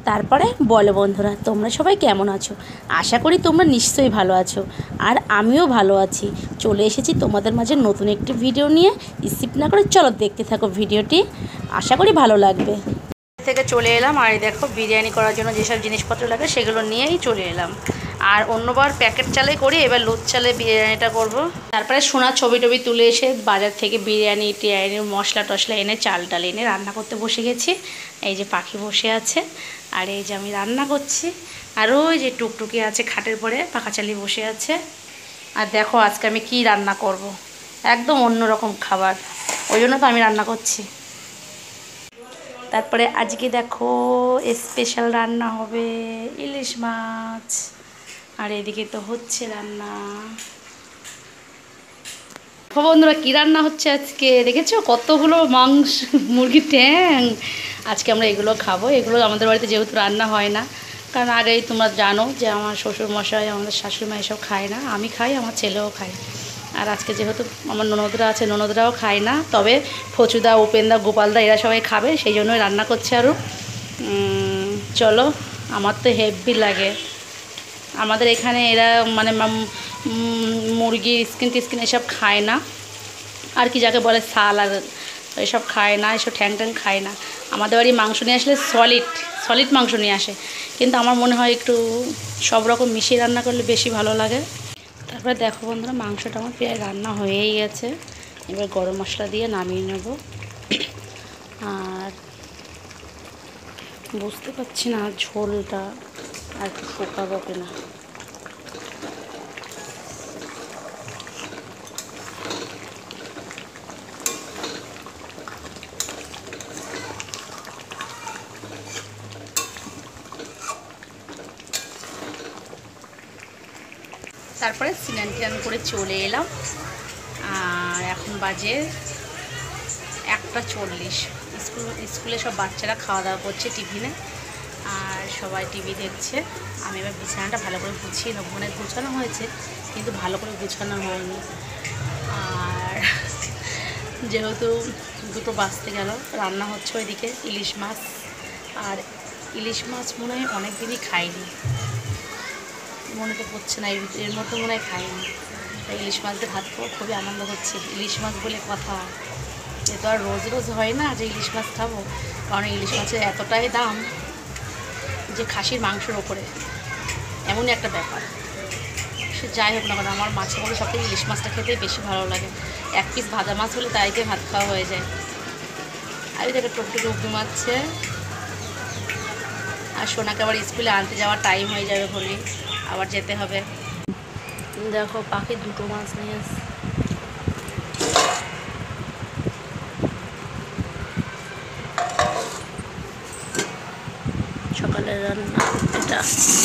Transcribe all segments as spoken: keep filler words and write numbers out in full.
তারপরে বলো বন্ধুরা, তোমরা সবাই কেমন আছো? আশা করি তোমরা নিশ্চয়ই ভালো আছো, আর আমিও ভালো আছি। চলে এসেছি তোমাদের মাঝে নতুন একটি ভিডিও নিয়ে। স্কিপ না করে চলো দেখতে থাকো ভিডিওটি, আশা করি ভালো লাগবে। থেকে চলে এলাম, আর এই দেখো বিরিয়ানি করার জন্য যেসব জিনিসপত্র লাগে সেগুলো নিয়েই চলে এলাম। আর অন্যবার প্যাকেট চালে করি, এবার লোদ চালে বিরিয়ানিটা করব। তারপরে সোনার ছবি টবি তুলে এসে বাজার থেকে বিরিয়ানি টিরিয়ানি মশলা টশলা এনে চাল টাল এনে রান্না করতে বসে গেছি। এই যে পাখি বসে আছে, আর এই যে আমি রান্না করছি। আর ওই যে টুকটুকি আছে খাটের পরে পাখা চালিয়ে বসে আছে। আর দেখো আজকে আমি কি রান্না করব, একদম অন্যরকম খাবার, ওই জন্য তো আমি রান্না করছি। তারপরে আজকে দেখো স্পেশাল রান্না হবে ইলিশ মাছ, আর এদিকে তো হচ্ছে রান্না। বন্ধুরা কী রান্না হচ্ছে আজকে দেখেছো? কতগুলো মাংস, মুরগির ট্যাং। আজকে আমরা এগুলো খাবো। এগুলো আমাদের বাড়িতে যেহেতু রান্না হয় না, কারণ আগেই তোমরা জানো যে আমার শ্বশুরমশাই আমাদের শাশুড়িমা এসব খায় না, আমি খাই, আমার ছেলেও খায়। আর আজকে যেহেতু আমার ননদরা আছে, ননদরাও খায় না, তবে ফচুদা, উপেনদা, গোপালদা এরা সবাই খাবে, সেই জন্যই রান্না করছে। আরও চলো, আমার তো হেভি লাগে। আমাদের এখানে এরা মানে মুরগি স্কিন টিস্কিন এসব খায় না, আর কি যাকে বলে শাল, আর এসব খায় না, এসব ঠ্যাং ট্যাং খায় না। আমাদের বাড়ি মাংস নিয়ে আসলে সলিড সলিড মাংস নিয়ে আসে, কিন্তু আমার মনে হয় একটু সব রকম মিশিয়ে রান্না করলে বেশি ভালো লাগে। তারপরে দেখো বন্ধুরা, মাংসটা আমার প্রায় রান্না হয়েই গেছে। এবার গরম মশলা দিয়ে নামিয়ে নেব। আর বুঝতে পারছি না ঝোলটা আর কি শুকাবো কিনা। তারপরে স্নান টান করে চলে এলাম, আর এখন বাজে একটা চল্লিশ। স্কুল স্কুলে সব বাচ্চারা খাওয়া দাওয়া করছে টিফিনে, আর সবাই টিভি দেখছে। আমি এবার বিছানাটা ভালো করে গুছিয়ে নেবো, মানে গুছানো হয়েছে কিন্তু ভালো করে গুছানো হয়নি। আর যেহেতু দুটো বাজতে গেল, রান্না হচ্ছে ওইদিকে ইলিশ মাছ। আর ইলিশ মাছ মনে হয় অনেক দিনই খাইনি, মনে তো পড়ছে না, এর মধ্যে মনে হয় খাইনি। তাই ইলিশ মাছ দিয়ে ভাত খাবো, খুবই আনন্দ হচ্ছে। ইলিশ মাছ বলে কথা, এ তো আর রোজ রোজ হয় না যে ইলিশ মাছ খাবো, কারণ ইলিশ মাছের এতটাই দাম যে খাসির মাংসের ওপরে, এমনই একটা ব্যাপার। সে যাই হোক না কেন, আমার মাছের মধ্যে সবথেকে ইলিশ মাছটা খেতেই বেশি ভালো লাগে। এক পিস ভাজা মাছ হলে তাইতে ভাত খাওয়া হয়ে যায়। আর এই দেখো টুকটুকি ঘুমাচ্ছে, আর সোনাকে আবার স্কুলে আনতে যাওয়ার টাইম হয়ে যাবে বলে আবার যেতে হবে। দেখো পাখি দুটো মাছ নিয়ে আসছে। সকালের রান্না এটা।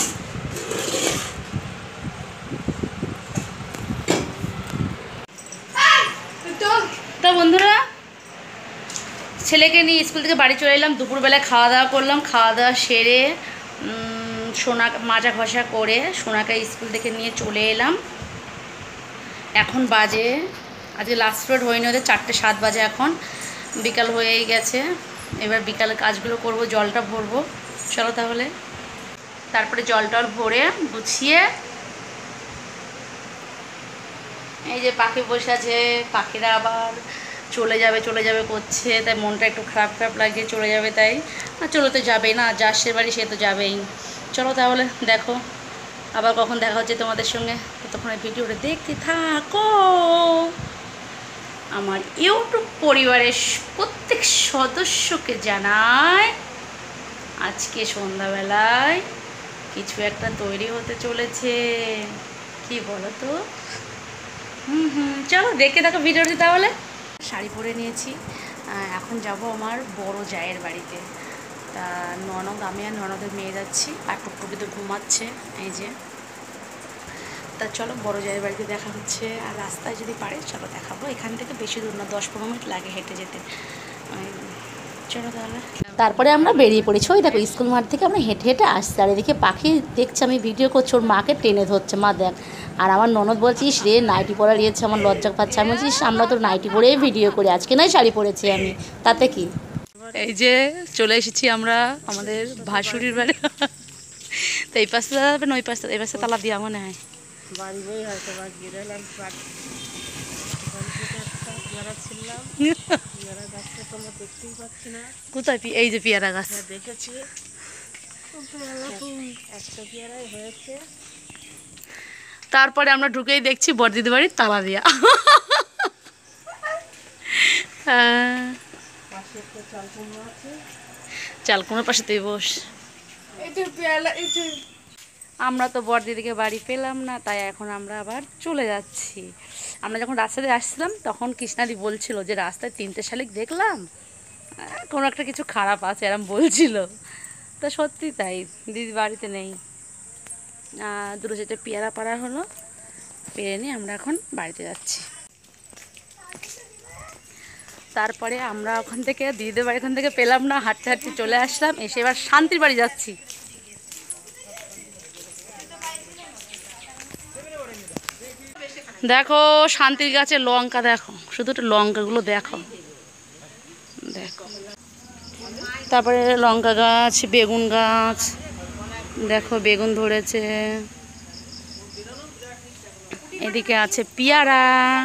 তো বন্ধুরা, ছেলেকে নিয়ে স্কুল থেকে বাড়ি চলে এলাম। দুপুরবেলায় খাওয়া দাওয়া করলাম, খাওয়া দাওয়া সেরে সোনা মাজা ঘষা করে সোনাকে স্কুল থেকে নিয়ে চলে এলাম। এখন বাজে, আজকে লাস্ট রোড হয়নি, ওদের চারটে সাত বাজে, এখন বিকাল হয়েই গেছে। এবার বিকালের কাজগুলো করব, জলটা ভরবো। চলো তাহলে। তারপরে জল টল ভরে গুছিয়ে এই যে পাখি বসে আছে, পাখিরা আবার চলে যাবে চলে যাবে করছে, তাই মনটা একটু খারাপ খারাপ লাগছে। চলে যাবে তাই, আর চলে তো যাবেই না, যার সে বাড়ি সে তো যাবেই। চলো তাহলে, দেখো আবার কখন দেখা হচ্ছে তোমাদের সঙ্গে। ততক্ষণে ভিডিওটা দেখতে থাকো। আমার ইউটিউব পরিবারের প্রত্যেক সদস্যকে জানাই আজকে সন্ধ্যাবেলায় কিছু একটা তৈরি হতে চলেছে। কি বলো তো? হুম হুম চলো দেখে থাকো ভিডিওটি তাহলে। শাড়ি পরে নিয়েছি, এখন যাব আমার বড় জায়ের বাড়িতে। তা ননদ, আমি আর ননদের মেয়ে যাচ্ছি, আর টুকটুকি তো ঘুমাচ্ছে এই যে। তা চলো বড় জায়ের বাড়িতে দেখা হচ্ছে। আর রাস্তায় যদি পারে চলো দেখাবো, এখান থেকে বেশি দূর না, দশ পনেরো মিনিট লাগে হেঁটে যেতে। চলো তাহলে। তারপরে আমরা বেরিয়ে পড়েছি। ওই দেখো স্কুল মাঠ থেকে আমরা হেঁটে হেঁটে আসছি, আর এদিকে পাখি দেখছে আমি ভিডিও করছি, ওর মাকে টেনে ধরছে, মা দেখ। আর আমার ননদ বলছিস রে নাইটি পরা নিয়েছে, আমার লজ্জা পাচ্ছে। আমি বলছিস আমরা তো নাইটি পরেই ভিডিও করি, আজকে নয় শাড়ি পরেছি আমি, তাতে কি। এই যে চলে এসেছি আমরা আমাদের ভাসুরির বাড়ি। তো এই পাশে যাবেন, ওই পাশে এই পাশে তালা দিয়া মনে হয় কোথায় এই যে পেয়ারা গাছ দেখেছি, একটা পেয়ারাই হয়েছে। তারপরে আমরা ঢুকেই দেখছি বড়দিদি বাড়ির তালা দিয়া। চালকুনোর পাশে তুই বস। আমরা তো বড়দিদিকে বাড়ি পেলাম না, তাই এখন আমরা আবার চলে যাচ্ছি। আমরা যখন রাস্তাতে আসছিলাম তখন কৃষ্ণাদি বলছিল যে রাস্তায় তিনটে শালিক দেখলাম, কোনো একটা কিছু খারাপ আছে এরম বলছিল। তো সত্যি তাই, দিদি বাড়িতে নেই। দুটো যেটা পেয়ারা পাড়া হলো, পেরে নিয়ে আমরা এখন বাড়িতে যাচ্ছি। তারপরে আমরা ওখান থেকে দিদিদের বাড়ি ওখান থেকে পেলাম না, হাঁটতে হাঁটতে চলে আসলাম। এসে এবার শান্তির বাড়ি যাচ্ছি। দেখো শান্তির গাছে লঙ্কা, দেখো শুধু একটু লঙ্কাগুলো দেখো দেখো। তারপরে লঙ্কা গাছ, বেগুন গাছ, দেখো বেগুন ধরেছে। এদিকে আছে পেয়ারা।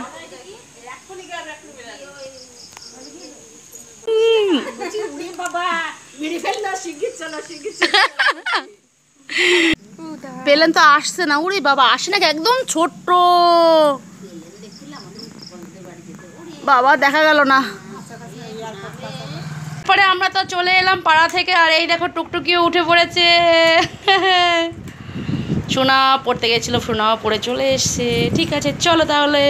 পেলেন তো আসছে না, উড়ি বাবা আসে নাকি, একদম ছোট্ট বাবা, দেখা গেল না। পরে আমরা তো চলে এলাম পাড়া থেকে, আর এই দেখো টুকটুকিও উঠে পড়েছে। সোনা পড়তে গেছিল, সোনাও পড়ে চলে এসছে। ঠিক আছে চলো তাহলে।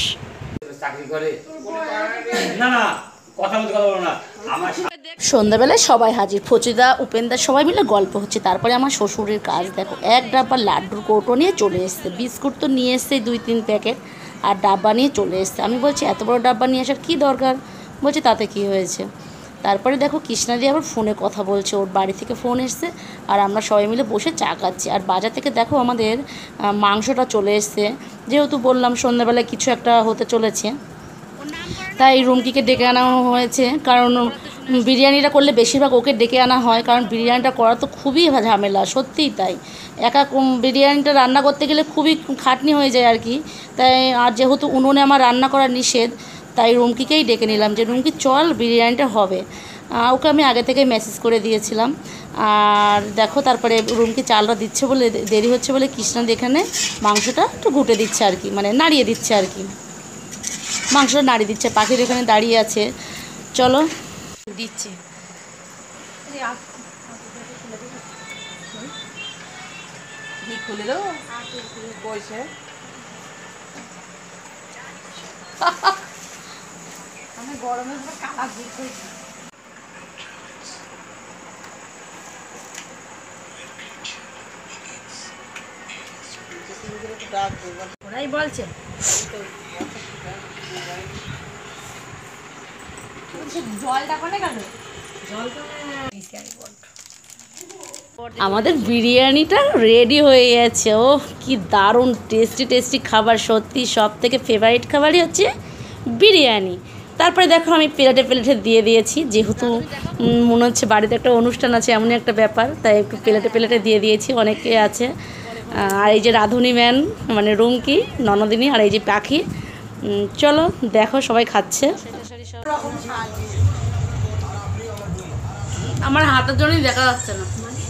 সন্ধ্যাবেলায় সবাই হাজির, ফচুদা উপেন্দা সবাই মিলে গল্প হচ্ছে। তারপরে আমার শ্বশুরের কাজ দেখো, এক ডাব্বা লাড্ডুর কৌটো নিয়ে চলে এসছে। বিস্কুট তো নিয়ে এসছে দুই তিন প্যাকেট, আর ডাব্বা নিয়ে চলে এসছে। আমি বলছি এত বড় ডাব্বা নিয়ে আসার কী দরকার, বলছি তাতে কি হয়েছে। তারপরে দেখো কৃষ্ণাদি আবার ফোনে কথা বলছে, ওর বাড়ি থেকে ফোন এসছে, আর আমরা সবাই মিলে বসে চা খাচ্ছি। আর বাজার থেকে দেখো আমাদের মাংসটা চলে এসছে, যেহেতু বললাম সন্ধ্যাবেলায় কিছু একটা হতে চলেছে, তাই রুমকিকে ডেকে আনা হয়েছে। কারণ বিরিয়ানিটা করলে বেশিরভাগ ওকে ডেকে আনা হয়, কারণ বিরিয়ানিটা করা তো খুবই ঝামেলা, সত্যিই তাই। একা বিরিয়ানিটা রান্না করতে গেলে খুবই খাটনি হয়ে যায় আর কি। তাই আর যেহেতু উনুনে আমার রান্না করা নিষেধ, তাই রুমকিকেই ডেকে নিলাম যে রুমকি চল বিরিয়ানিটা হবে। ওকে আমি আগে থেকে মেসেজ করে দিয়েছিলাম। আর দেখো তারপরে রুমকি চালটা দিচ্ছে বলে, দেরি হচ্ছে বলে কৃষ্ণাদি এখানে মাংসটা একটু ঘুটে দিচ্ছে আর কি, মানে নাড়িয়ে দিচ্ছে আর কি, মাংসটা নাড়িয়ে দিচ্ছে। পাখির এখানে দাঁড়িয়ে আছে, চলো দিচ্ছি। খুলে দেবো পয়সা। আমি গরমের কালা ঘুর করেছি। ওরাই বলছে জলটা কোনে গেল, আমাদের বিরিয়ানিটা রেডি হয়ে গেছে। ও কি দারুণ টেস্টি টেস্টি খাবার, সত্যি সব থেকে ফেভারিট খাবারই হচ্ছে বিরিয়ানি। তারপরে দেখো আমি প্লেটে প্লেটে দিয়ে দিয়েছি, যেহেতু মনে হচ্ছে বাড়িতে একটা অনুষ্ঠান আছে এমনই একটা ব্যাপার, তাই একটু প্লেটে প্লেটে দিয়ে দিয়েছি, অনেকে আছে। আর এই যে রাঁধুনি ম্যান মানে রুমকি, ননদিনী, আর এই যে পাখি। চলো দেখো সবাই খাচ্ছে। আমার হাতের জন্যই দেখা যাচ্ছে না।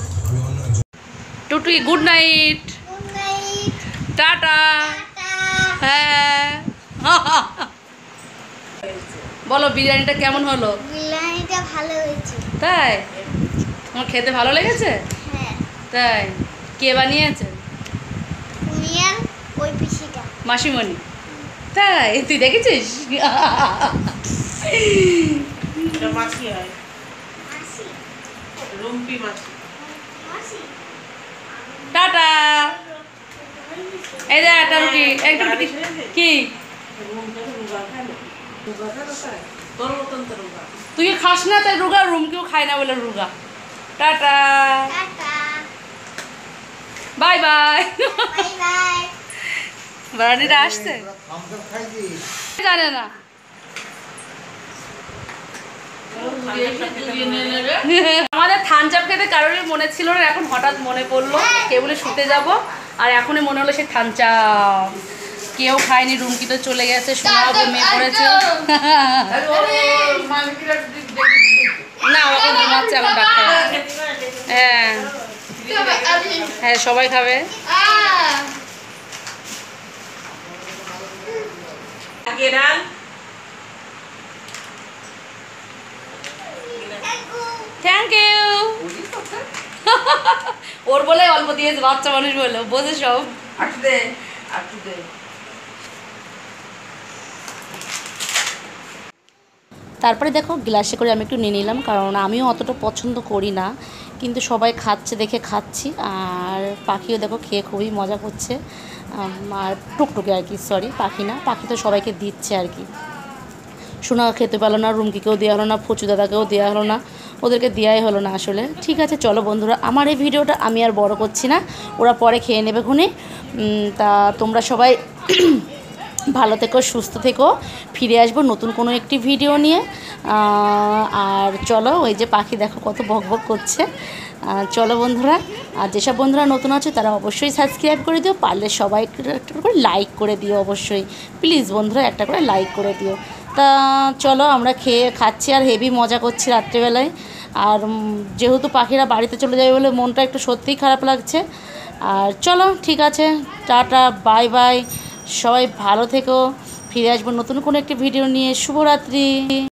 টুটুই গুড নাইট, টাটা। হ্যাঁ বলো বিরিয়ানিটা কেমন হলো? বিরিয়ানিটা ভালো হয়েছে। তাই তোমার খেতে ভালো লেগেছে? হ্যাঁ। তাই কে বানিয়েছে? তুমি আর ওই পিসিটা, মাসিমণি। তাই তুই দেখেছিস? এটা মাছি হয়, মাসি রুম্পি মাছি। মাসি টাটা। এই যে একটা রুটি, একটা রুটি কি তুই খাস না তাই রুগা, রুম কেউ খায় না বলে রুগা। টাটা, টাটা, বাই বাই। Bye bye. বারানিটা আসছে জানে না। আমাদের থানচাপ খেতে কারোরই মনে ছিল না, এখন হঠাৎ মনে পড়লো। কে বলে শুতে যাব, আর এখনই মনে হলো সেই থানচাপ। কেউ খায়নি, রুমকি তো চলে গেছে, সোনা ঘুমিয়ে পড়েছে। না এখন ঘুমাচ্ছে, এখন ডাক্তার। হ্যাঁ হ্যাঁ সবাই খাবে। Thank you. ওর বলে অল্প দিয়েছে, বাচ্চা মানুষ বলে বোঝে সব। তারপরে দেখো গ্লাসে করে আমি একটু নিয়ে নিলাম, কারণ আমিও অতটা পছন্দ করি না, কিন্তু সবাই খাচ্ছে দেখে খাচ্ছি। আর পাখিও দেখো খেয়ে খুবই মজা করছে, আর টুকটুকে আর কি, সরি পাখি না, পাখি তো সবাইকে দিচ্ছে আর কি। সোনা খেতে পারলো না, রুমকিকেও দেওয়া হলো না, ফচু দাদাকেও দেওয়া হলো না, ওদেরকে দেওয়াই হলো না আসলে। ঠিক আছে চলো বন্ধুরা, আমার এই ভিডিওটা আমি আর বড় করছি না, ওরা পরে খেয়ে নেবে খুনে। তা তোমরা সবাই ভালো থেকো, সুস্থ থেকো, ফিরে আসবো নতুন কোনো একটি ভিডিও নিয়ে। আর চলো, ওই যে পাখি দেখো কত বক বক করছে। চলো বন্ধুরা, আর যেসব বন্ধুরা নতুন আছে তারা অবশ্যই সাবস্ক্রাইব করে দিও, পারলে সবাই একটা করে লাইক করে দিও অবশ্যই, প্লিজ বন্ধুরা একটা করে লাইক করে দিও। তা চলো আমরা খেয়ে খাচ্ছি আর হেভি মজা করছি রাত্রেবেলায়। আর যেহেতু পাখিরা বাড়িতে চলে যাবে বলে মনটা একটু সত্যিই খারাপ লাগছে। আর চলো ঠিক আছে, টাটা বাই বাই, সবাই ভালো থেকো, ফিরে আসবো নতুন কোনো একটি ভিডিও নিয়ে। শুভরাত্রি।